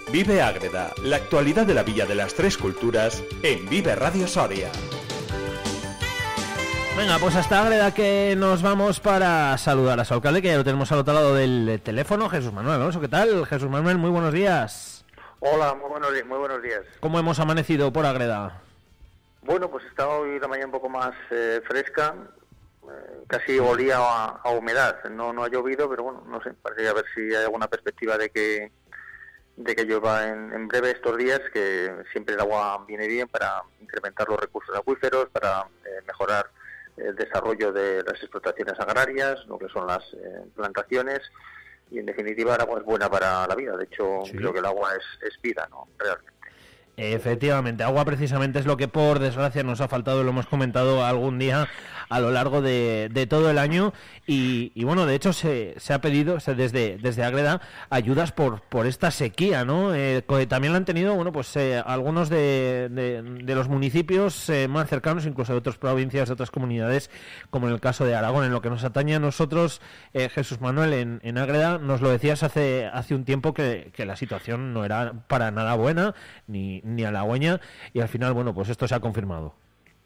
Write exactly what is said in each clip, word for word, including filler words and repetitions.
Vive Ágreda, la actualidad de la Villa de las Tres Culturas en Vive Radio Soria. Venga, pues hasta Ágreda que nos vamos para saludar a su alcalde, que ya lo tenemos al otro lado del teléfono, Jesús Manuel Alonso. ¿Qué tal, Jesús Manuel? Muy buenos días. Hola, muy buenos días. Muy buenos días. ¿Cómo hemos amanecido por Ágreda? Bueno, pues está hoy la mañana un poco más eh, fresca, eh, casi olía a, a humedad. No no ha llovido, pero bueno, no sé, parece a ver si hay alguna perspectiva de que de que llueva en, en breve estos días, que siempre el agua viene bien para incrementar los recursos acuíferos, para eh, mejorar el desarrollo de las explotaciones agrarias, lo que son las eh, plantaciones, y en definitiva el agua es buena para la vida. De hecho, sí, creo que el agua es, es vida, ¿no? Realmente. Efectivamente, agua precisamente es lo que por desgracia nos ha faltado, lo hemos comentado algún día a lo largo de, de todo el año y, y bueno, de hecho se, se ha pedido se, desde desde Ágreda ayudas por por esta sequía, ¿no? Eh, también lo han tenido, bueno, pues eh, algunos de, de, de los municipios eh, más cercanos, incluso de otras provincias, de otras comunidades, como en el caso de Aragón. En lo que nos atañe a nosotros, eh, Jesús Manuel, en, en Ágreda, nos lo decías hace hace un tiempo que, que la situación no era para nada buena, ni ni halagüeña, y al final, bueno, pues esto se ha confirmado.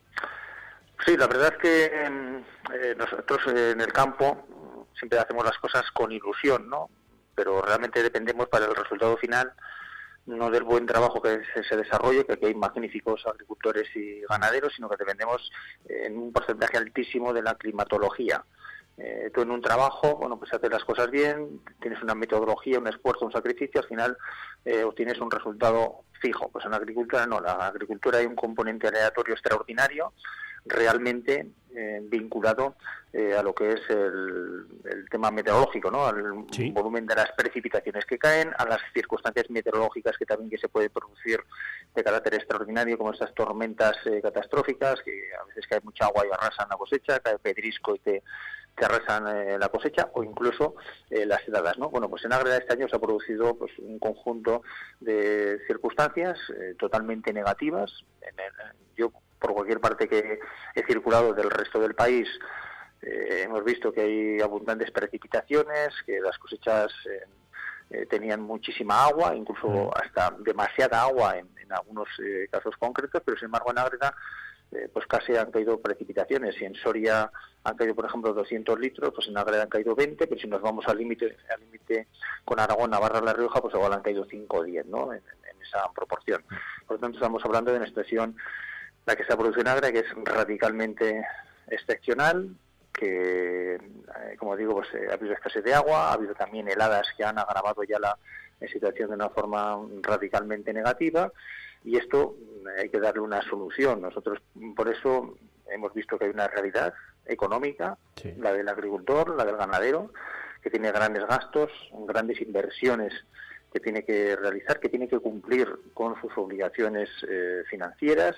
Sí, la verdad es que eh, nosotros eh, en el campo siempre hacemos las cosas con ilusión, ¿no? Pero realmente dependemos para el resultado final no del buen trabajo que se, se desarrolle, que aquí hay magníficos agricultores y ganaderos, sino que dependemos eh, en un porcentaje altísimo de la climatología. Eh, tú en un trabajo, bueno, pues haces las cosas bien, tienes una metodología, un esfuerzo, un sacrificio, al final eh, obtienes un resultado fijo. Pues en la agricultura no, en la agricultura hay un componente aleatorio extraordinario, realmente eh, vinculado eh, a lo que es el, el tema meteorológico, ¿no? Al sí. volumen de las precipitaciones que caen, a las circunstancias meteorológicas que también que se puede producir de carácter extraordinario, como estas tormentas eh, catastróficas, que a veces cae mucha agua y arrasan la cosecha, cae pedrisco y te que arrasan eh, la cosecha, o incluso eh, las heladas, ¿no? Bueno, pues en Ágreda este año se ha producido pues un conjunto de circunstancias eh, totalmente negativas. En el, yo, por cualquier parte que he circulado del resto del país, eh, hemos visto que hay abundantes precipitaciones, que las cosechas eh, eh, tenían muchísima agua, incluso hasta demasiada agua en, en algunos eh, casos concretos, pero sin embargo en Ágreda Eh, pues casi han caído precipitaciones. Si en Soria han caído, por ejemplo, doscientos litros, pues en Ágreda han caído veinte, pero si nos vamos al límite al límite con Aragón, Navarra, La Rioja, pues igual han caído cinco o diez, ¿no? En, en esa proporción. Por lo tanto, estamos hablando de una situación, la que se ha producido en Ágreda, que es radicalmente excepcional, que, eh, como digo, pues eh, ha habido escasez de agua, ha habido también heladas que han agravado ya la, la situación de una forma radicalmente negativa, y esto hay que darle una solución. Nosotros por eso hemos visto que hay una realidad económica, sí. la del agricultor, la del ganadero, que tiene grandes gastos, grandes inversiones que tiene que realizar, que tiene que cumplir con sus obligaciones eh, financieras,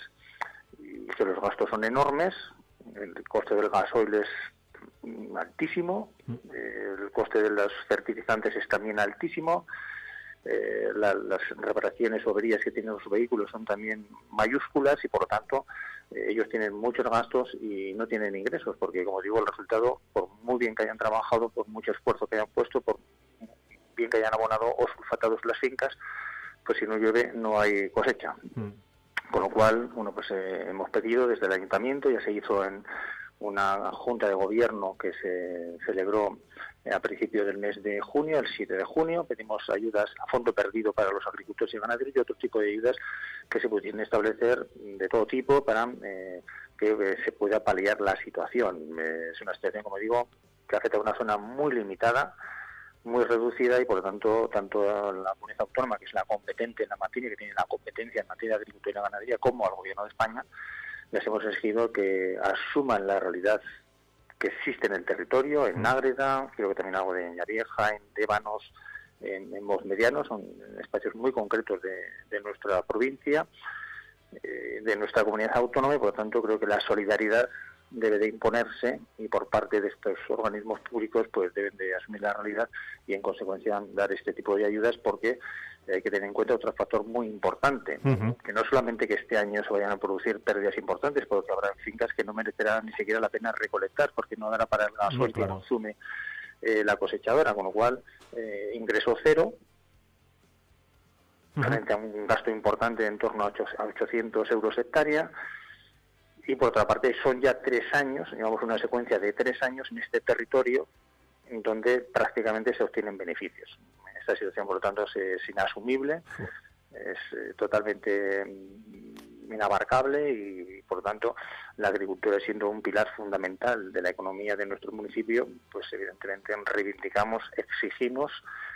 y que los gastos son enormes. El coste del gasoil es altísimo, eh, el coste de los fertilizantes es también altísimo. Eh, la, las reparaciones o averías que tienen los vehículos son también mayúsculas y por lo tanto eh, ellos tienen muchos gastos y no tienen ingresos, porque como digo, el resultado, por muy bien que hayan trabajado, por mucho esfuerzo que hayan puesto, por bien que hayan abonado o sulfatado las fincas, pues si no llueve no hay cosecha. Mm. Con lo cual, bueno, pues eh, hemos pedido desde el ayuntamiento, ya se hizo en una junta de gobierno que se celebró a principios del mes de junio, el siete de junio, pedimos ayudas a fondo perdido para los agricultores y ganaderos y otro tipo de ayudas que se pudieran establecer de todo tipo para eh, que eh, se pueda paliar la situación. Eh, es una situación, como digo, que afecta a una zona muy limitada, muy reducida, y por lo tanto, tanto a la comunidad autónoma, que es la competente en la materia, que tiene la competencia en materia de agricultura y ganadería, como al gobierno de España, les hemos exigido que asuman la realidad que existe en el territorio, en Ágreda, creo que también algo de Ñavieja, en Débanos, en, en Mos Medianos, son espacios muy concretos de, de nuestra provincia, eh, de nuestra comunidad autónoma, y por lo tanto creo que la solidaridad debe de imponerse, y por parte de estos organismos públicos pues deben de asumir la realidad y en consecuencia dar este tipo de ayudas, porque hay que tener en cuenta otro factor muy importante, uh-huh. que no solamente que este año se vayan a producir pérdidas importantes, porque habrá fincas que no merecerán ni siquiera la pena recolectar, porque no dará para el gasoil claro. que consume eh, la cosechadora, con lo cual eh, ingreso cero, uh-huh. frente a un gasto importante en torno a ochocientos euros hectárea. Y por otra parte son ya tres años, digamos una secuencia de tres años en este territorio donde prácticamente se obtienen beneficios. Esta situación, por lo tanto, es, es inasumible, sí. es eh, totalmente mm, inabarcable y, por lo tanto, la agricultura siendo un pilar fundamental de la economía de nuestro municipio, pues evidentemente reivindicamos, exigimos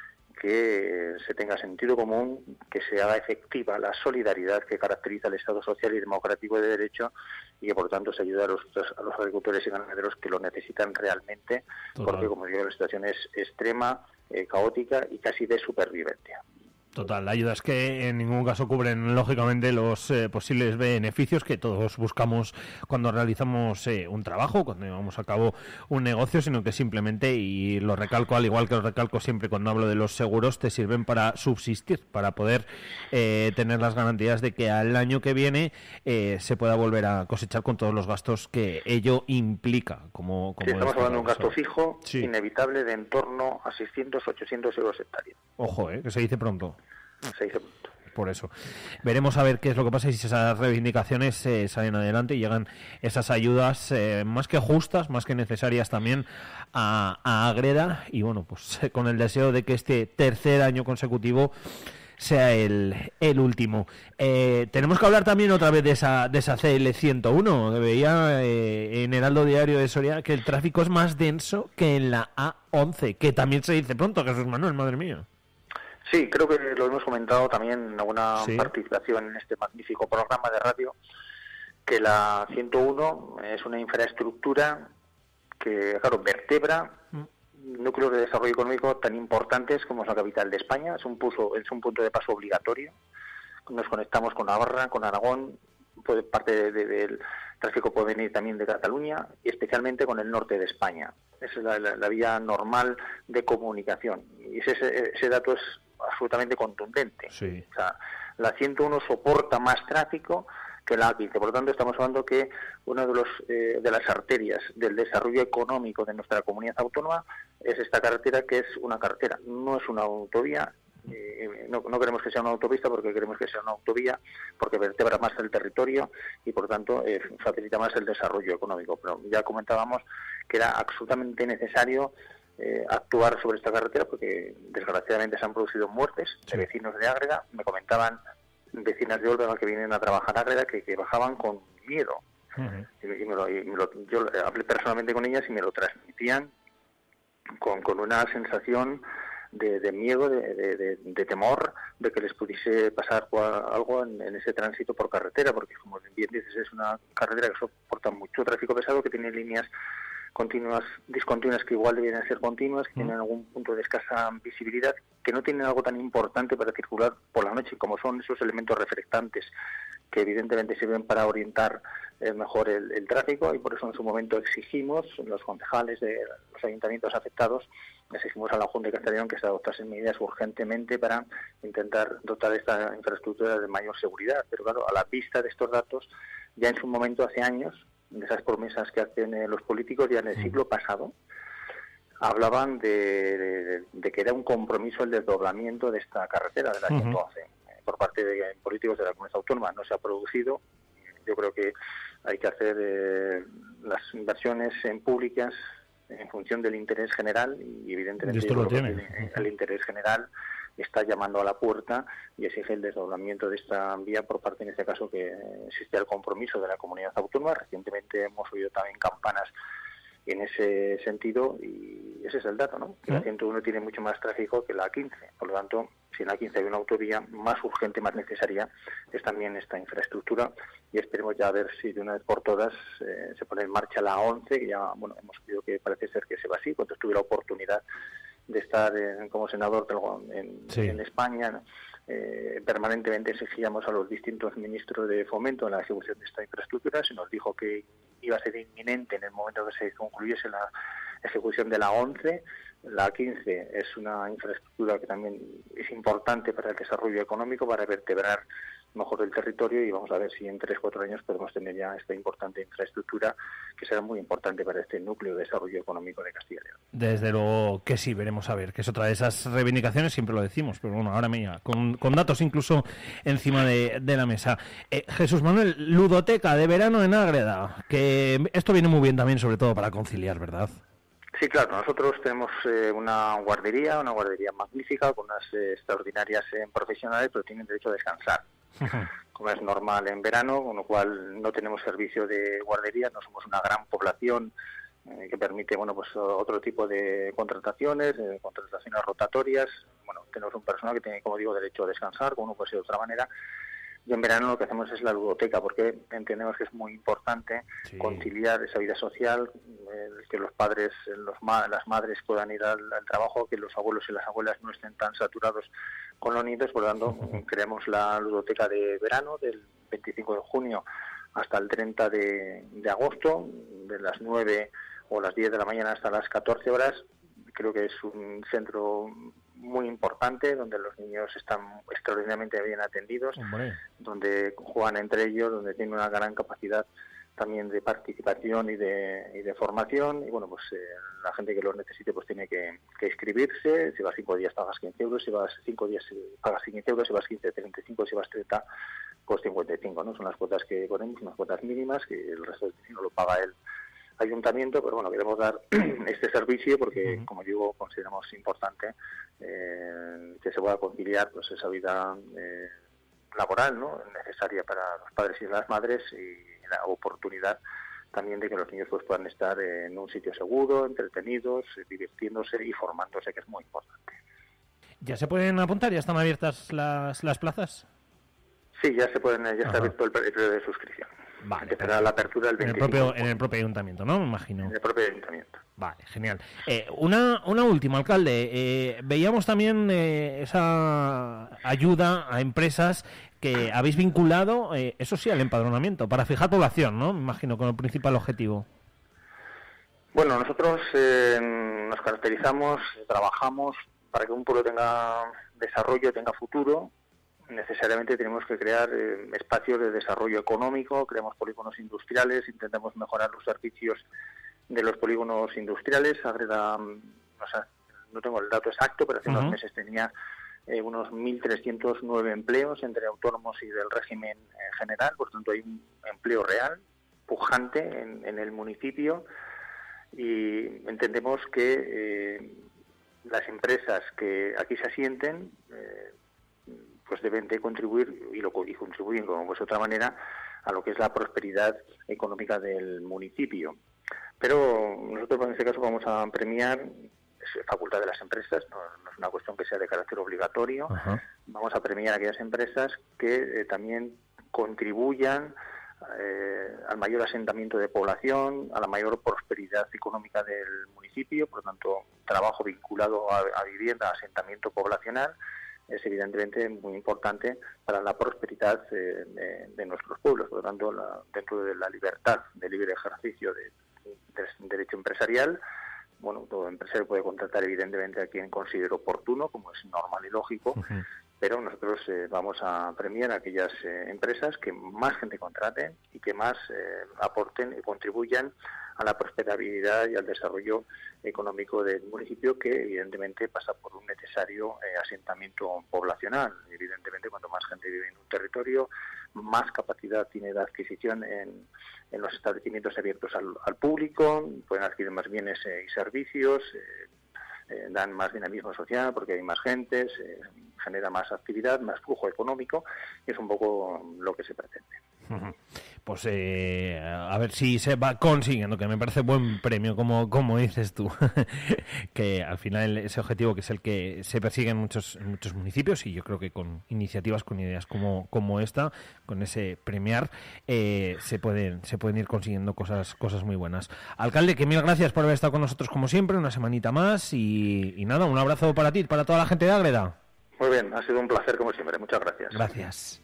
que se tenga sentido común, que se haga efectiva la solidaridad que caracteriza al Estado social y democrático de derecho y que, por lo tanto, se ayude a los, a los agricultores y ganaderos que lo necesitan realmente, Total. Porque, como digo, la situación es extrema, eh, caótica y casi de supervivencia. Total, ayudas que en ningún caso cubren, lógicamente, los eh, posibles beneficios que todos buscamos cuando realizamos eh, un trabajo, cuando llevamos a cabo un negocio, sino que simplemente, y lo recalco al igual que lo recalco siempre cuando hablo de los seguros, te sirven para subsistir, para poder eh, tener las garantías de que al año que viene eh, se pueda volver a cosechar con todos los gastos que ello implica. Como, como sí, estamos hablando de un gasto fijo, sí. inevitable, de en torno a seiscientos, ochocientos euros hectárea. Ojo, eh, que se dice pronto. Se dice pronto. Por eso. Veremos a ver qué es lo que pasa y si esas reivindicaciones eh, salen adelante y llegan esas ayudas eh, más que justas, más que necesarias también a, a Ágreda. Y bueno, pues con el deseo de que este tercer año consecutivo sea el, el último. Eh, tenemos que hablar también otra vez de esa, de esa C L ciento uno. Veía eh, en Heraldo Diario de Soria que el tráfico es más denso que en la A once, que también se dice pronto, Jesús Manuel, madre mía. Sí, creo que lo hemos comentado también en alguna ¿Sí? participación en este magnífico programa de radio, que la ciento uno es una infraestructura que, claro, vertebra mm. núcleos de desarrollo económico tan importantes como es la capital de España. Es un, puso, es un punto de paso obligatorio. Nos conectamos con Navarra, con Aragón, puede, parte de, de, del tráfico puede venir también de Cataluña y especialmente con el norte de España. Esa es la, la, la vía normal de comunicación. Y ese, ese dato es absolutamente contundente. Sí. O sea, la ciento uno soporta más tráfico que la A quince. Por lo tanto, estamos hablando que una de los eh, de las arterias del desarrollo económico de nuestra comunidad autónoma es esta carretera, que es una carretera, no es una autovía. Eh, no, no queremos que sea una autopista porque queremos que sea una autovía, porque vertebra más el territorio y, por tanto, eh, facilita más el desarrollo económico. Pero ya comentábamos que era absolutamente necesario Eh, actuar sobre esta carretera porque desgraciadamente se han producido muertes de vecinos de Ágreda. Me comentaban vecinas de Olvega que vienen a trabajar a Ágreda que, que bajaban con miedo. Uh-huh. y, y me lo, y me lo, yo hablé personalmente con ellas y me lo transmitían con, con una sensación de, de miedo, de, de, de, de temor de que les pudiese pasar algo en, en ese tránsito por carretera, porque, como bien dices, es una carretera que soporta mucho tráfico pesado, que tiene líneas continuas, discontinuas que igual deberían ser continuas, que mm. tienen algún punto de escasa visibilidad, que no tienen algo tan importante para circular por la noche, como son esos elementos reflectantes que evidentemente sirven para orientar eh, mejor el, el tráfico, y por eso en su momento exigimos, los concejales de los ayuntamientos afectados, exigimos a la Junta de Castellón que se adoptasen medidas urgentemente para intentar dotar esta infraestructura de mayor seguridad. Pero claro, a la vista de estos datos, ya en su momento, hace años, de esas promesas que hacen eh, los políticos, ya en el siglo pasado, hablaban de, de, de que era un compromiso el desdoblamiento de esta carretera, de la uh-huh. ciento once, eh, por parte de políticos de la comunidad autónoma. No se ha producido. Yo creo que hay que hacer eh, las inversiones en públicas en función del interés general, y evidentemente esto lo tiene. Que el interés general está llamando a la puerta y exige el desdoblamiento de esta vía por parte, en este caso, que existe el compromiso de la comunidad autónoma. Recientemente hemos oído también campanas en ese sentido, y ese es el dato, ¿no? Que ¿Eh? la ciento uno tiene mucho más tráfico que la A quince. Por lo tanto, si en la A quince hay una autovía, más urgente, más necesaria es también esta infraestructura, y esperemos ya a ver si de una vez por todas eh, se pone en marcha la A once, que ya, bueno, hemos pedido que parece ser que se va así. Cuando tuve la oportunidad de estar en, como senador en, sí. en España, ¿no? eh, permanentemente exigíamos a los distintos ministros de Fomento en la ejecución de esta infraestructura. Se nos dijo que iba a ser inminente en el momento que se concluyese la ejecución de la once. La A quince es una infraestructura que también es importante para el desarrollo económico, para vertebrar mejor el territorio, y vamos a ver si en tres cuatro años podemos tener ya esta importante infraestructura que será muy importante para este núcleo de desarrollo económico de Castilla y León. Desde luego que sí, veremos a ver, que es otra de esas reivindicaciones, siempre lo decimos, pero bueno, ahora mira, con, con datos incluso encima de, de la mesa. Eh, Jesús Manuel, ludoteca de verano en Ágreda, que esto viene muy bien también, sobre todo para conciliar, ¿verdad? Sí, claro, nosotros tenemos eh, una guardería, una guardería magnífica, con unas eh, extraordinarias eh, profesionales, pero tienen derecho a descansar, como es normal en verano, con lo cual no tenemos servicio de guardería, no somos una gran población eh, que permite, bueno, pues otro tipo de contrataciones, eh, contrataciones rotatorias. Bueno, tenemos un personal que tiene, como digo, derecho a descansar, como no puede ser de otra manera. Y en verano lo que hacemos es la ludoteca, porque entendemos que es muy importante sí. conciliar esa vida social, eh, que los padres, los ma las madres puedan ir al, al trabajo, que los abuelos y las abuelas no estén tan saturados con los nietos. Por lo tanto, uh-huh. creamos la ludoteca de verano del veinticinco de junio hasta el treinta de agosto, de las nueve o las diez de la mañana hasta las catorce horas. Creo que es un centro muy importante, donde los niños están extraordinariamente bien atendidos, Hombre. donde juegan entre ellos, donde tienen una gran capacidad también de participación y de, y de formación. Y bueno, pues eh, la gente que los necesite pues tiene que, que inscribirse. Si vas cinco días pagas quince euros, si vas cinco días pagas quince euros, si vas quince, treinta y cinco, si vas treinta, pues cincuenta y cinco, ¿no? Son las cuotas que ponemos, unas cuotas mínimas, que el resto del dinero lo paga el ayuntamiento, pero bueno, queremos dar este servicio porque, uh-huh. como digo, consideramos importante eh, que se pueda conciliar pues esa vida eh, laboral, ¿no?, necesaria para los padres y las madres, y la oportunidad también de que los niños pues puedan estar en un sitio seguro, entretenidos, divirtiéndose y formándose, que es muy importante. ¿Ya se pueden apuntar? ¿Ya están abiertas las, las plazas? Sí, ya se pueden, ya Ajá. está abierto el periodo de suscripción. Vale, empezará la apertura el veinticinco. En el, propio, en el propio ayuntamiento, ¿no? Me imagino. En el propio ayuntamiento. Vale, genial. Eh, una, una última, alcalde. Eh, veíamos también eh, esa ayuda a empresas que habéis vinculado, eh, eso sí, al empadronamiento, para fijar población, ¿no? Me imagino, con el principal objetivo. Bueno, nosotros eh, nos caracterizamos, trabajamos para que un pueblo tenga desarrollo, tenga futuro. Necesariamente tenemos que crear eh, espacios de desarrollo económico, creamos polígonos industriales, intentamos mejorar los servicios de los polígonos industriales. Ágreda, o sea, no tengo el dato exacto, pero hace uh-huh. unos meses tenía eh, unos mil trescientos nueve empleos entre autónomos y del régimen eh, general. Por tanto, hay un empleo real, pujante en, en el municipio, y entendemos que eh, las empresas que aquí se asienten eh, pues deben de contribuir, y lo y contribuyen como pues otra manera, a lo que es la prosperidad económica del municipio. Pero nosotros en este caso vamos a premiar, es facultad de las empresas, no, no es una cuestión que sea de carácter obligatorio. Ajá. Vamos a premiar a aquellas empresas que eh, también contribuyan eh, al mayor asentamiento de población, a la mayor prosperidad económica del municipio. Por lo tanto, trabajo vinculado a, a vivienda, asentamiento poblacional, es evidentemente muy importante para la prosperidad eh, de, de nuestros pueblos. Por lo tanto, la, dentro de la libertad de libre ejercicio de, de, de derecho empresarial, bueno, todo empresario puede contratar evidentemente a quien considere oportuno, como es normal y lógico, uh-huh. pero nosotros eh, vamos a premiar a aquellas eh, empresas que más gente contraten y que más eh, aporten y contribuyan a la prosperidad y al desarrollo económico del municipio, que evidentemente pasa por un necesario eh, asentamiento poblacional. Evidentemente, cuanto más gente vive en un territorio, más capacidad tiene de adquisición en, en los establecimientos abiertos al, al público, pueden adquirir más bienes eh, y servicios, eh, eh, dan más dinamismo social porque hay más gente, se genera más actividad, más flujo económico, y es un poco lo que se pretende. Pues eh, a ver si se va consiguiendo, que me parece buen premio, como como dices tú, que al final ese objetivo, que es el que se persigue en muchos en muchos municipios, y yo creo que con iniciativas, con ideas como como esta, con ese premiar, eh, se pueden se pueden ir consiguiendo cosas cosas muy buenas. Alcalde, que mil gracias por haber estado con nosotros como siempre, una semanita más, y, y nada, un abrazo para ti, para toda la gente de Ágreda. Muy bien, ha sido un placer como siempre, muchas gracias. Gracias.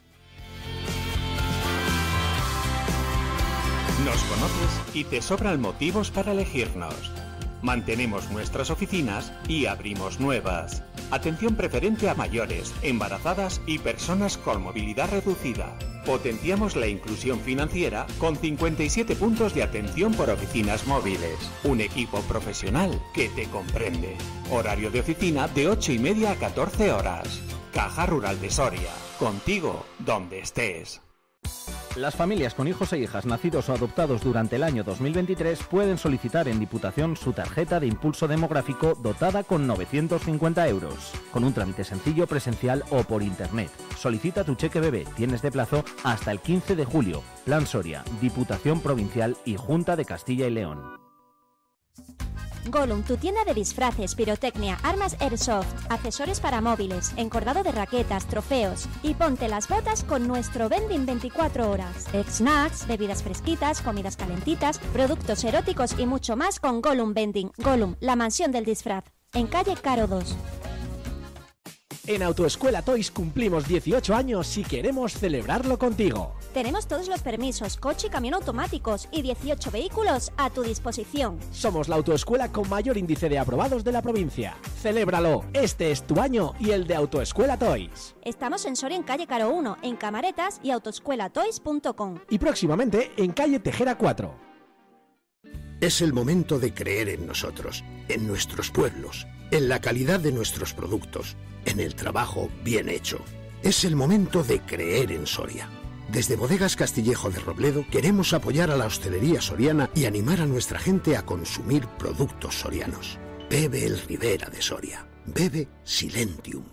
Nos conoces y te sobran motivos para elegirnos. Mantenemos nuestras oficinas y abrimos nuevas. Atención preferente a mayores, embarazadas y personas con movilidad reducida. Potenciamos la inclusión financiera con cincuenta y siete puntos de atención por oficinas móviles. Un equipo profesional que te comprende. Horario de oficina de ocho y media a catorce horas. Caja Rural de Soria. Contigo, donde estés. Las familias con hijos e hijas nacidos o adoptados durante el año dos mil veintitrés pueden solicitar en Diputación su tarjeta de impulso demográfico dotada con novecientos cincuenta euros, con un trámite sencillo, presencial o por internet. Solicita tu cheque bebé, tienes de plazo hasta el quince de julio. Plan Soria, Diputación Provincial y Junta de Castilla y León. Gollum, tu tienda de disfraces, pirotecnia, armas airsoft, accesorios para móviles, encordado de raquetas, trofeos. Y ponte las botas con nuestro vending veinticuatro horas. Snacks, bebidas fresquitas, comidas calentitas, productos eróticos y mucho más con Gollum Vending. Gollum, la mansión del disfraz. En calle Caro dos. En Autoescuela Toys cumplimos dieciocho años y queremos celebrarlo contigo. Tenemos todos los permisos, coche y camión automáticos y dieciocho vehículos a tu disposición. Somos la autoescuela con mayor índice de aprobados de la provincia. Celébralo, este es tu año y el de Autoescuela Toys. Estamos en Soria en calle Caro uno, en Camaretas y autoescuela toys punto com. Y próximamente en calle Tejera cuatro. Es el momento de creer en nosotros, en nuestros pueblos, en la calidad de nuestros productos, en el trabajo bien hecho. Es el momento de creer en Soria. Desde Bodegas Castillejo de Robledo queremos apoyar a la hostelería soriana y animar a nuestra gente a consumir productos sorianos. Bebe el Ribera de Soria. Bebe Silentium.